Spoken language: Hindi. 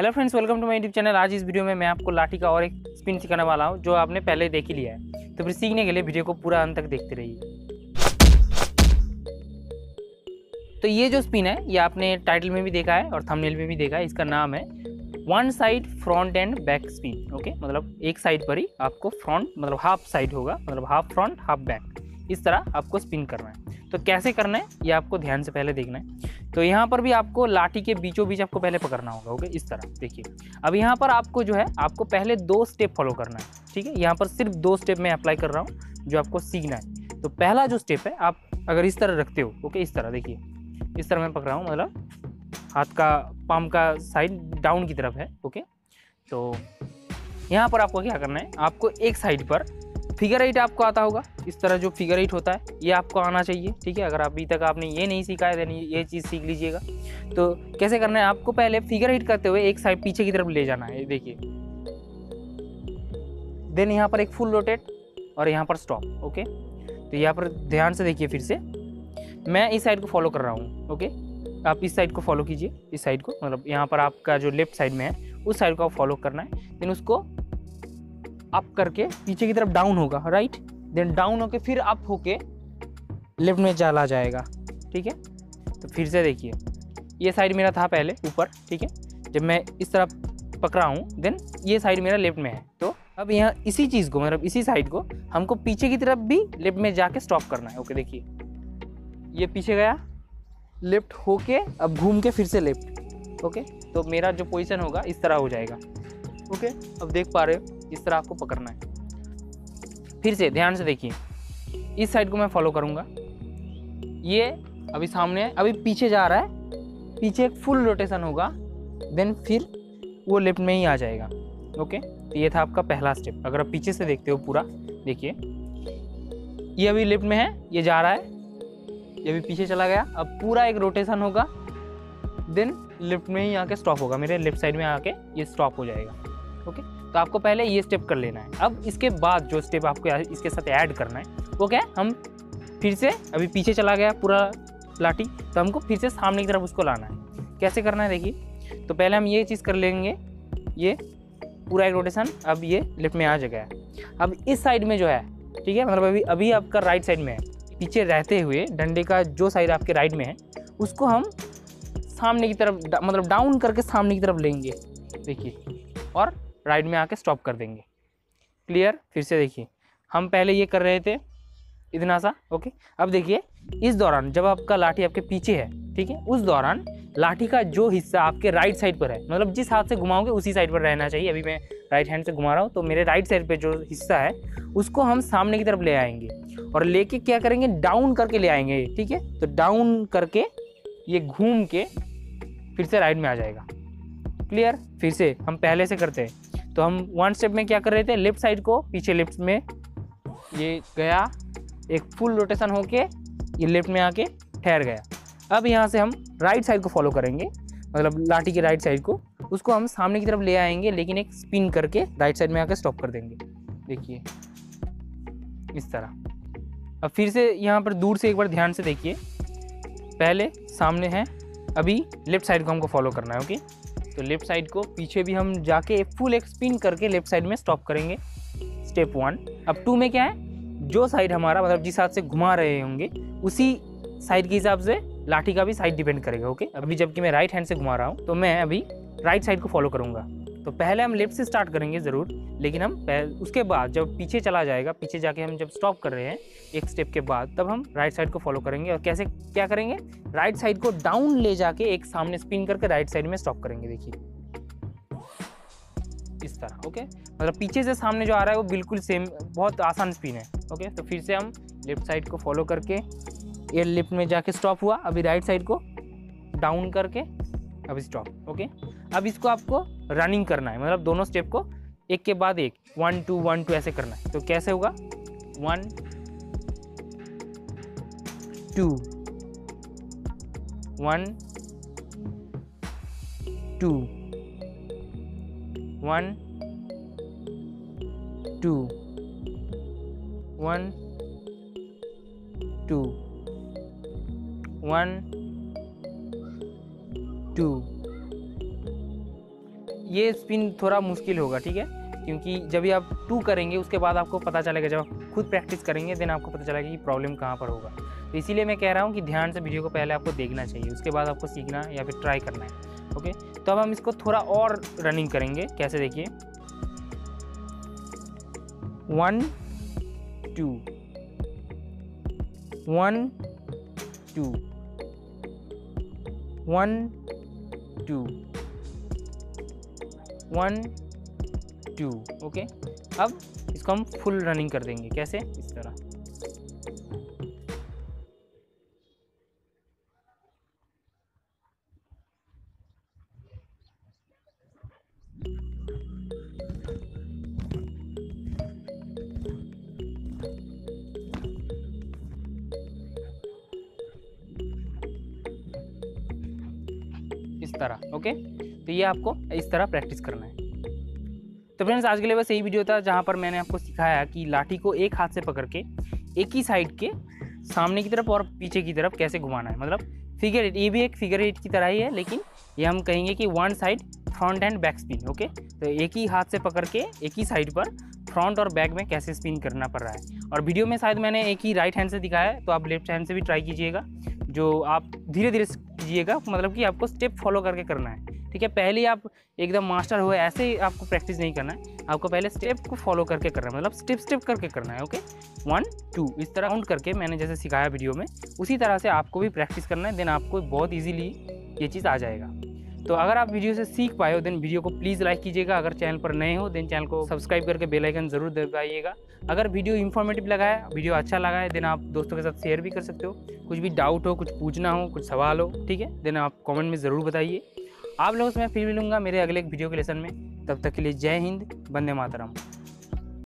Hello friends, welcome to my YouTube channel. आज इस वीडियो में मैं आपको लाठी का और एक स्पिन सिखाने वाला हूं जो आपने पहले देख ही लिया है। तो फिर सीखने के लिए वीडियो को पूरा अंत तक देखते रहिए। तो ये जो स्पिन है ये आपने टाइटल में भी देखा है और थंबनेल में भी देखा है। इसका नाम है one side front and back spin. Okay, मतलब एक साइड पर ही आपको फ्रंट मतलब हाफ साइड होगा, मतलब हाफ फ्रंट हाफ बैक, इस तरह आपको स्पिन करना है। तो कैसे करना है ये आपको ध्यान से पहले देखना है। तो यहाँ पर भी आपको लाठी के बीचों बीच आपको पहले पकड़ना होगा। ओके, इस तरह देखिए। अब यहाँ पर आपको जो है आपको पहले 2 स्टेप फॉलो करना है। ठीक है, यहाँ पर सिर्फ 2 स्टेप मैं अप्लाई कर रहा हूँ जो आपको सीखना है। तो पहला जो स्टेप है, आप अगर इस तरह रखते हो, ओके, इस तरह देखिए, इस तरह मैं पकड़ा हूँ, मतलब हाथ का पाम का साइड डाउन की तरफ है। ओके, तो यहाँ पर आपको क्या करना है, आपको एक साइड पर फिगर 8 आपको आता होगा, इस तरह जो फिगर 8 होता है ये आपको आना चाहिए। ठीक है, अगर अभी तक आपने ये नहीं सीखा है देन ये चीज़ सीख लीजिएगा। तो कैसे करना है, आपको पहले फिगर 8 करते हुए एक साइड पीछे की तरफ ले जाना है, देखिए। देन यहाँ पर एक फुल रोटेट और यहाँ पर स्टॉप। ओके, तो यहाँ पर ध्यान से देखिए, फिर से मैं इस साइड को फॉलो कर रहा हूँ। ओके, आप इस साइड को फॉलो कीजिए, इस साइड को, मतलब यहाँ पर आपका जो लेफ्ट साइड में है उस साइड को आप फॉलो करना है। देन उसको अप करके पीछे की तरफ डाउन होगा, राइट, देन डाउन होके फिर अप होके लेफ्ट में चला जाएगा। ठीक है, तो फिर से देखिए, ये साइड मेरा था पहले ऊपर। ठीक है, जब मैं इस तरह पकड़ा हूँ देन ये साइड मेरा लेफ्ट में है। तो अब यहाँ इसी चीज़ को, मतलब इसी साइड को हमको पीछे की तरफ भी लेफ्ट में जाके स्टॉप करना है। ओके, देखिए ये पीछे गया, लेफ्ट होके अब घूम के फिर से लेफ्ट। ओके, तो मेरा जो पोजीशन होगा इस तरह हो जाएगा। ओके, अब देख पा रहे हो, इस तरह आपको पकड़ना है। फिर से ध्यान से देखिए, इस साइड को मैं फॉलो करूंगा, ये अभी सामने है, अभी पीछे जा रहा है, पीछे एक फुल रोटेशन होगा, देन फिर वो लेफ्ट में ही आ जाएगा। ओके, तो ये था आपका पहला स्टेप। अगर आप पीछे से देखते हो पूरा, देखिए ये अभी लेफ्ट में है, ये जा रहा है, ये भी पीछे चला गया, अब पूरा एक रोटेशन होगा, देन लेफ्ट में ही आके स्टॉप होगा, मेरे लेफ्ट साइड में आके ये स्टॉप हो जाएगा। ओके, तो आपको पहले ये स्टेप कर लेना है। अब इसके बाद जो स्टेप आपको इसके साथ ऐड करना है वो क्या है, हम फिर से अभी पीछे चला गया पूरा लाठी, तो हमको फिर से सामने की तरफ उसको लाना है। कैसे करना है देखिए, तो पहले हम ये चीज़ कर लेंगे, ये पूरा एक रोटेशन, अब ये लेफ्ट में आ गया। अब इस साइड में जो है, ठीक है, मतलब अभी आपका राइट साइड में है, पीछे रहते हुए डंडे का जो साइड आपके राइट में है उसको हम सामने की तरफ मतलब डाउन करके सामने की तरफ लेंगे, देखिए, और राइट में आके स्टॉप कर देंगे। क्लियर? फिर से देखिए, हम पहले ये कर रहे थे इतना सा। ओके, अब देखिए इस दौरान जब आपका लाठी आपके पीछे है, ठीक है, उस दौरान लाठी का जो हिस्सा आपके राइट साइड पर है, मतलब जिस हाथ से घुमाओगे उसी साइड पर रहना चाहिए। अभी मैं राइट हैंड से घुमा रहा हूँ, तो मेरे राइट साइड पे जो हिस्सा है उसको हम सामने की तरफ ले आएंगे और लेके क्या करेंगे, डाउन करके ले आएंगे। ठीक है, तो डाउन करके ये घूम के फिर से राइट में आ जाएगा। क्लियर? फिर से हम पहले से करते हैं। तो हम वन स्टेप में क्या कर रहे थे, लेफ्ट साइड को पीछे लेफ्ट में ये गया, एक फुल रोटेशन होके ये लेफ्ट में आके ठहर गया। अब यहाँ से हम राइट साइड को फॉलो करेंगे, मतलब लाठी के राइट साइड को, उसको हम सामने की तरफ ले आएंगे, लेकिन एक स्पिन करके राइट साइड में आके स्टॉप कर देंगे। देखिए इस तरह। अब फिर से यहाँ पर दूर से एक बार ध्यान से देखिए, पहले सामने है, अभी लेफ्ट साइड को हमको फॉलो करना है। ओके, तो लेफ्ट साइड को पीछे भी हम जाके फुल एक स्पिन करके लेफ्ट साइड में स्टॉप करेंगे, स्टेप 1। अब 2 में क्या है, जो साइड हमारा मतलब जिस हाथ से घुमा रहे होंगे उसी साइड के हिसाब से लाठी का भी साइड डिपेंड करेगा। ओके, अभी जबकि मैं राइट हैंड से घुमा रहा हूँ तो मैं अभी राइट साइड को फॉलो करूँगा। तो पहले हम लेफ्ट से स्टार्ट करेंगे ज़रूर, लेकिन हम उसके बाद जब पीछे चला जाएगा, पीछे जाके हम जब स्टॉप कर रहे हैं एक स्टेप के बाद, तब हम राइट साइड को फॉलो करेंगे। और कैसे क्या करेंगे, राइट साइड को डाउन ले जाके एक सामने स्पिन करके राइट साइड में स्टॉप करेंगे। देखिए इस तरह। ओके, मतलब पीछे से सामने जो आ रहा है वो बिल्कुल सेम, बहुत आसान स्पिन है। ओके, तो फिर से हम लेफ्ट साइड को फॉलो करके ये लेफ्ट में जाके स्टॉप हुआ, अभी राइट साइड को डाउन करके अभी स्टॉप। ओके, अब इसको आपको रनिंग करना है, मतलब दोनों स्टेप को एक के बाद एक 1 2 1 2 ऐसे करना है। तो कैसे होगा, 1 2 1 2 1 2 1 2 1 2 ये स्पिन थोड़ा मुश्किल होगा, ठीक है, क्योंकि जब भी आप 2 करेंगे उसके बाद आपको पता चलेगा, जब आप खुद प्रैक्टिस करेंगे देन आपको पता चलेगा कि प्रॉब्लम कहाँ पर होगा। तो इसीलिए मैं कह रहा हूँ कि ध्यान से वीडियो को पहले आपको देखना चाहिए, उसके बाद आपको सीखना या फिर ट्राई करना है। ओके, तो अब हम इसको थोड़ा और रनिंग करेंगे। कैसे, देखिए 1 2 1 2 1 2 1 2। ओके, अब इसको हम फुल रनिंग कर देंगे। कैसे, इस तरह। इस तरह। ओके, तो ये आपको इस तरह प्रैक्टिस करना है। तो फ्रेंड्स, आज के लिए बस यही वीडियो था जहाँ पर मैंने आपको सिखाया कि लाठी को एक हाथ से पकड़ के एक ही साइड के सामने की तरफ और पीछे की तरफ कैसे घुमाना है, मतलब फिगर 8। ये भी एक फिगर 8 की तरह ही है, लेकिन ये हम कहेंगे कि 1 side front and back spin. Okay, तो एक ही हाथ से पकड़ के एक ही साइड पर फ्रंट और बैक में कैसे स्पिन करना पड़ रहा है। और वीडियो में शायद मैंने एक ही राइट हैंड से दिखाया है, तो आप लेफ्ट हैंड से भी ट्राई कीजिएगा, जो आप धीरे धीरे कीजिएगा, मतलब कि आपको स्टेप फॉलो करके करना है। ठीक है, पहले ही आप एकदम मास्टर हो ऐसे ही आपको प्रैक्टिस नहीं करना है, आपको पहले स्टेप को फॉलो करके करना है, मतलब स्टेप करके करना है। ओके, 1 2 इस तरह काउंट करके मैंने जैसे सिखाया वीडियो में, उसी तरह से आपको भी प्रैक्टिस करना है, देन आपको बहुत ईजीली ये चीज़ आ जाएगा। तो अगर आप वीडियो से सीख पाए हो देन वीडियो को प्लीज़ लाइक कीजिएगा। अगर चैनल पर नए हो देन चैनल को सब्सक्राइब करके बेल आइकन जरूर दबाइएगा। अगर वीडियो इन्फॉर्मेटिव लगा है, वीडियो अच्छा लगा है, देन आप दोस्तों के साथ शेयर भी कर सकते हो। कुछ भी डाउट हो, कुछ पूछना हो, कुछ सवाल हो, ठीक है, देन आप कमेंट में ज़रूर बताइए। आप लोगों से मैं फिर मिलूंगा मेरे अगले एक वीडियो के लेसन में। तब तक के लिए जय हिंद, वंदे मातरम।